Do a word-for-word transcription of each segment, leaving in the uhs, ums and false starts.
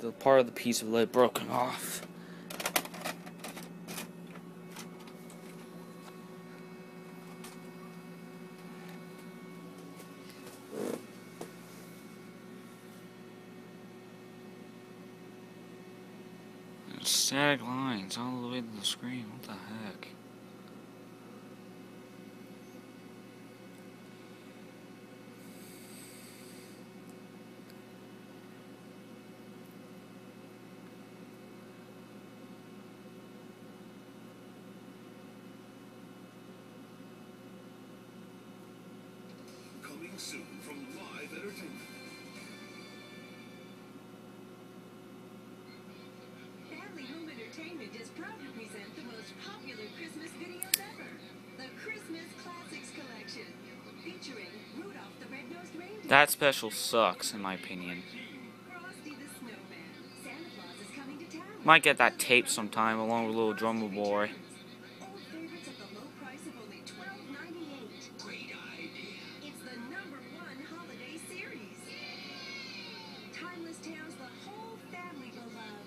the part of the piece of lid broken off. Static lines all the way to the screen. What the heck? Coming soon from Live Entertainment. Home Entertainment is proud to present the most popular Christmas videos ever. The Christmas Classics Collection. Featuring Rudolph the Red-Nosed Reindeer. That special sucks, in my opinion. Frosty the Snowman. Santa Claus is coming to town. Might get that tape sometime along with Little Drummer Boy. Old favorites at the low price of only twelve ninety-eight. Great idea. It's the number one holiday series. Timeless tales the whole family will love.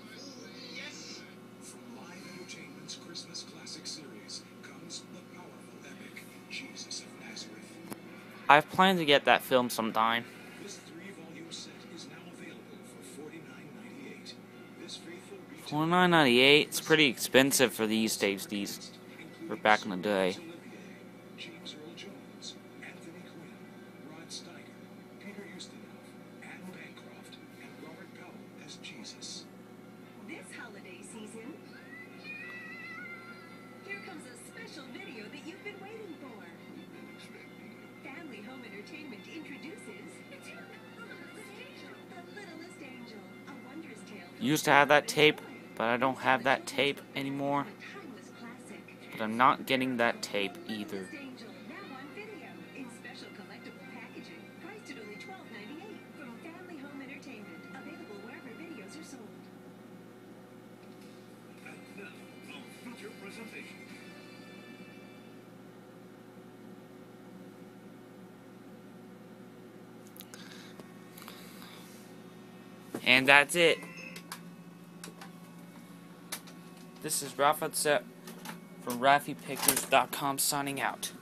Live Entertainment's Christmas Classic Series comes the powerful epic Jesus of Nazareth. I've planned to get that film sometime. This three-volume set is now available for forty-nine ninety-eight. This faithful forty-nine ninety-eight. It's pretty expensive for these days. These for back in the day. James Earl Jones, Anthony Quinn, Rod Steiger, Peter Ustinov, Anne Bancroft, and Robert Powell as Jesus. This holiday season, here comes a special video that you've been waiting for. Family Home Entertainment introduces The Littlest Angel, a wondrous tale. Used to have that tape, but I don't have that tape anymore. Timeless classic. But I'm not getting that tape either. Littlest Angel, now on video, in special collectible packaging, priced at only twelve ninety-eight from Family Home Entertainment, available wherever videos are sold. And now, our feature presentation. And that's it. This is Ralph Set from Raffy Pictures dot com signing out.